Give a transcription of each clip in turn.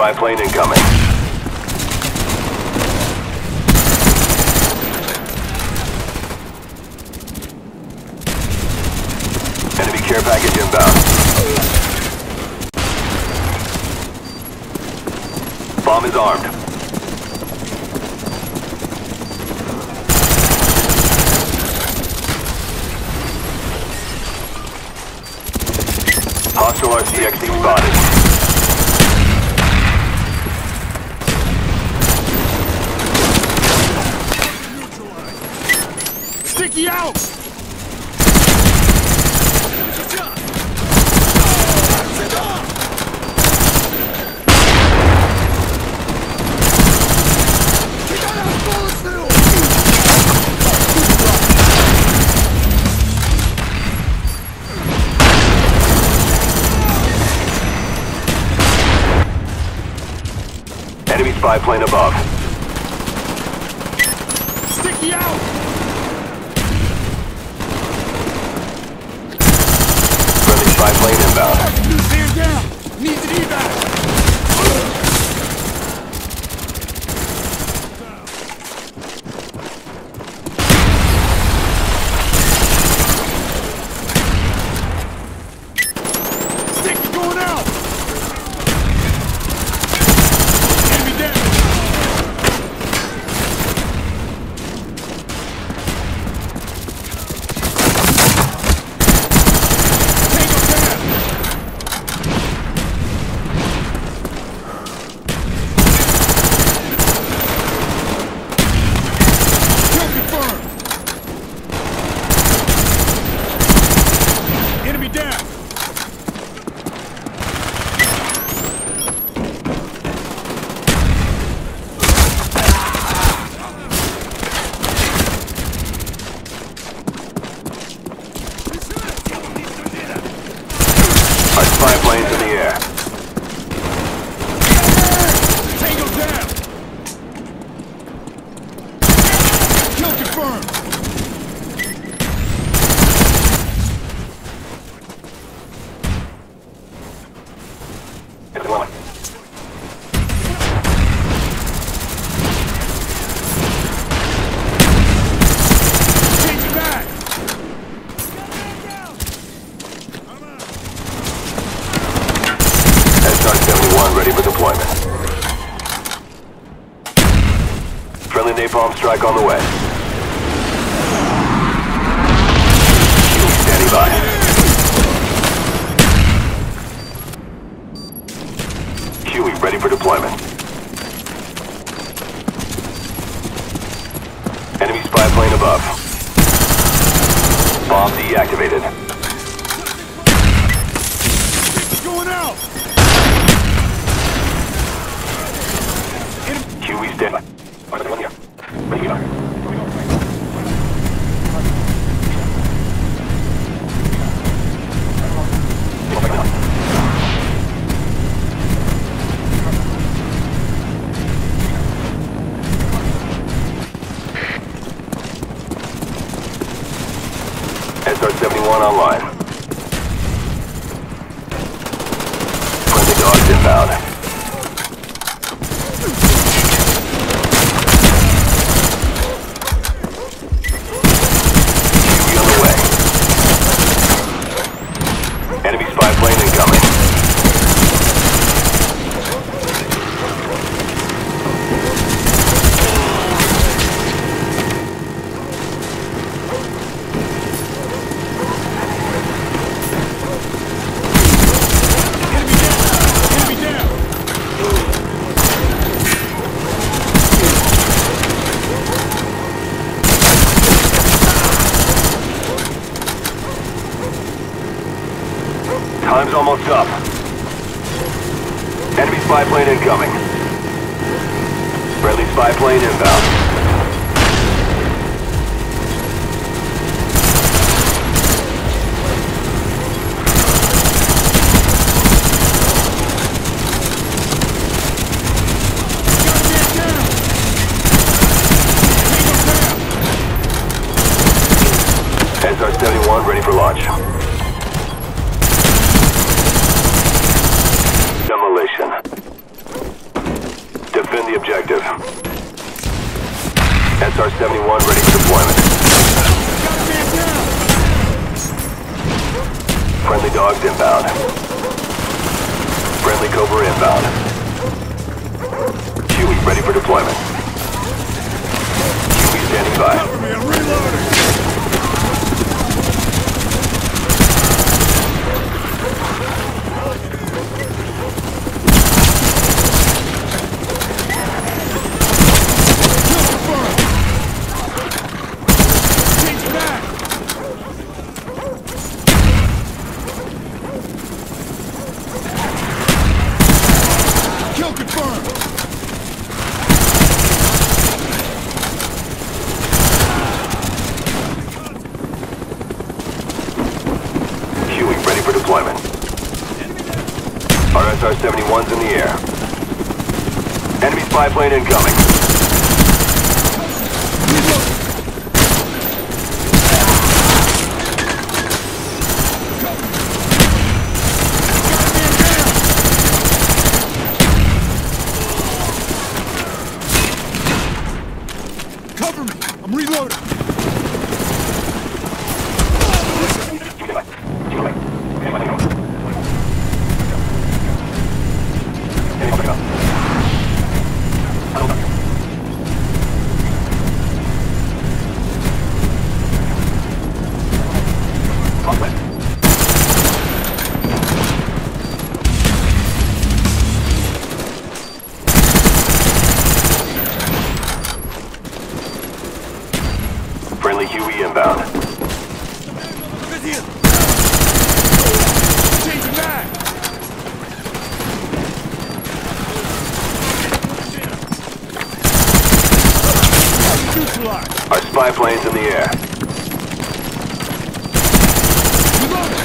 spy plane incoming. Enemy care package inbound. Bomb is armed. Hostile RCXD spotted. Sticky out! Enemy spy plane above. Sticky out! Friendly spy plane inbound. Stand down! Needs an evac! Sticky going out! Enemy down! Enemy down! Our spy plane's in the air. Tango down! Kill confirmed! Change it back! SR-71 ready for deployment. Friendly napalm strike on the way. Standing by. Huey ready for deployment. Enemy spy plane above. Bomb deactivated. Going out! Huey's dead. SR-71 online. Friendly dogs inbound. Huey on the way. Enemy spy plane incoming. Time's almost up. Enemy spy plane incoming. Friendly spy plane inbound. SR-71 ready for launch. Demolition. SR-71 ready for deployment. Got a man down! Friendly dogs inbound. Friendly Cobra inbound. Huey ready for deployment. Huey standing by. Cover me, I'm reloading! Our SR-71's in the air. Enemy spy plane incoming. Cover me! I'm reloading! Friendly Huey inbound. Changing back! Neutralized! Our spy plane's in the air. Reloading!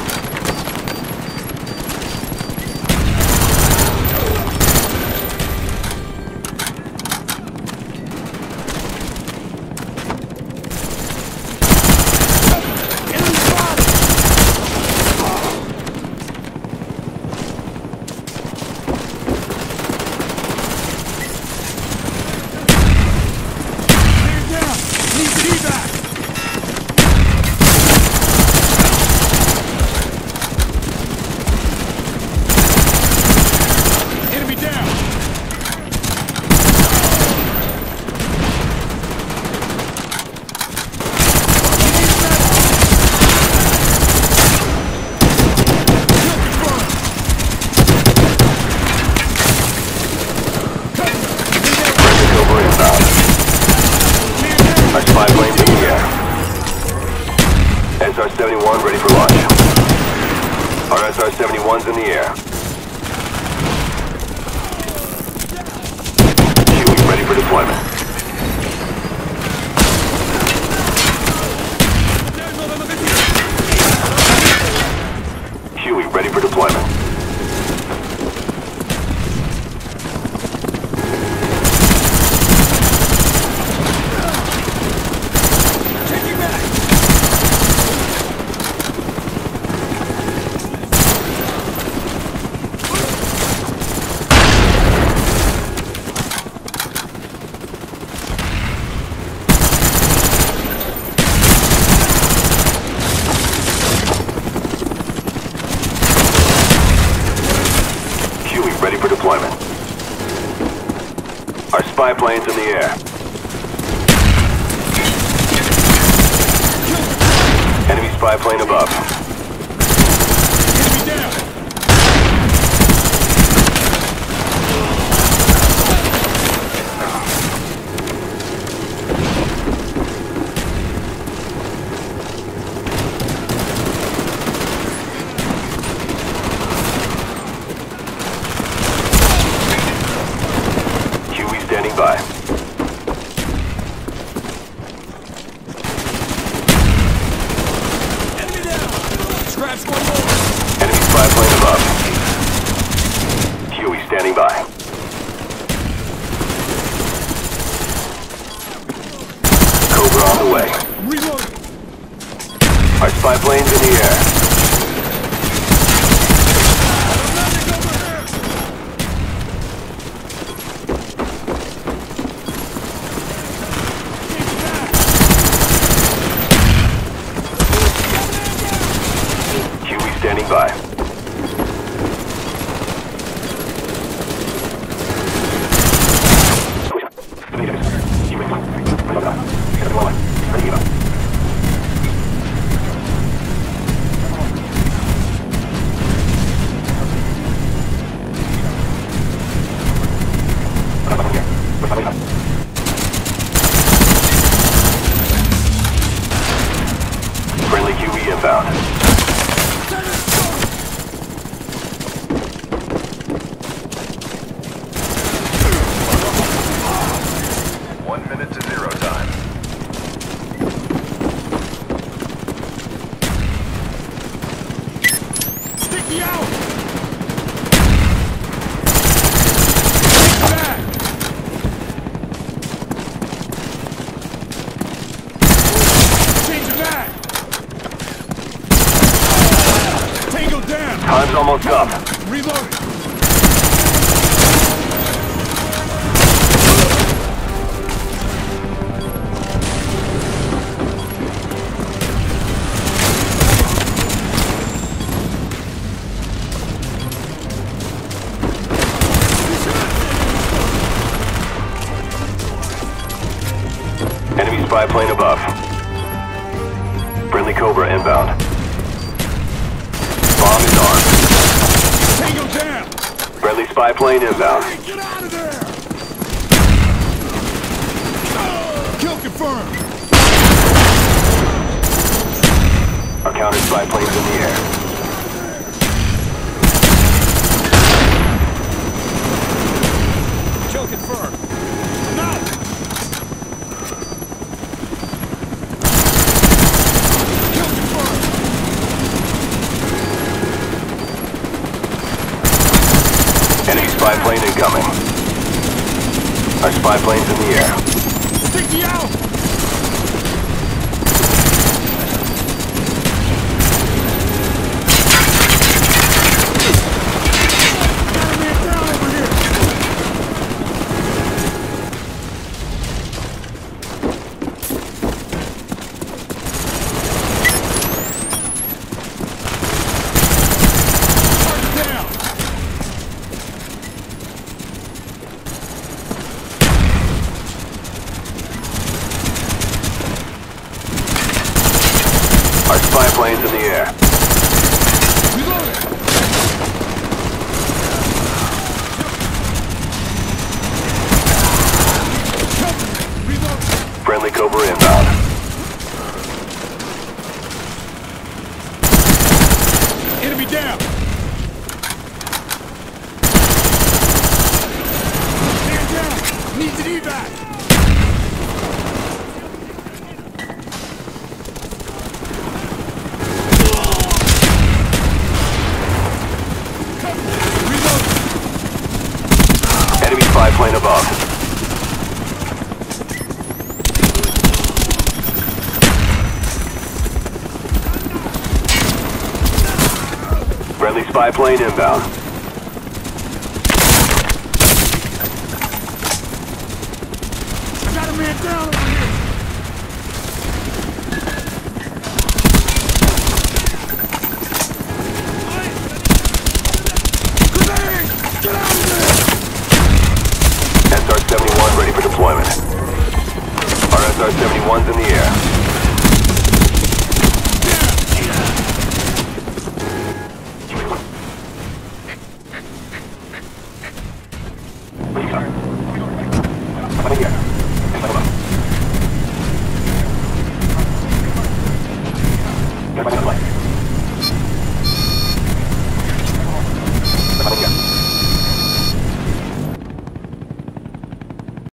Our spy plane's in the air. SR-71 ready for launch. Our SR-71's in the air. Huey ready for deployment. Huey ready for deployment. Ready for deployment. Our spy plane's in the air. Enemy spy plane above. Enemy down! Standing by. Enemy down! Scratch one more! Enemy spy plane above. Huey standing by. Cobra on the way. I'm reloading! Our spy plane's in the air. Stand by. Friendly QE inbound. 1 minute to 0 time. Sticky out! Back! Change it back! Tango down! Time's almost up. Reloading! Enemy spy plane above. Friendly Cobra inbound. Bomb is armed. Tango down! Friendly spy plane inbound. Hey, get out of there! Kill confirmed! Our counter spy plane's in the air. Kill confirmed! I'm out! Kill confirmed! Enemy spy plane incoming. Our spy plane's in the air. Sticky out! Got a man down over here! Target down! Our spy plane's in the air. Reloading! Reloading! Friendly Cobra inbound. Enemy down! Man down! Needs an evac! Reloading! Enemy spy plane above. Friendly spy plane inbound. I got a man down over here! Grenade! Get out of there! SR-71 ready for deployment. Our SR-71's in the air.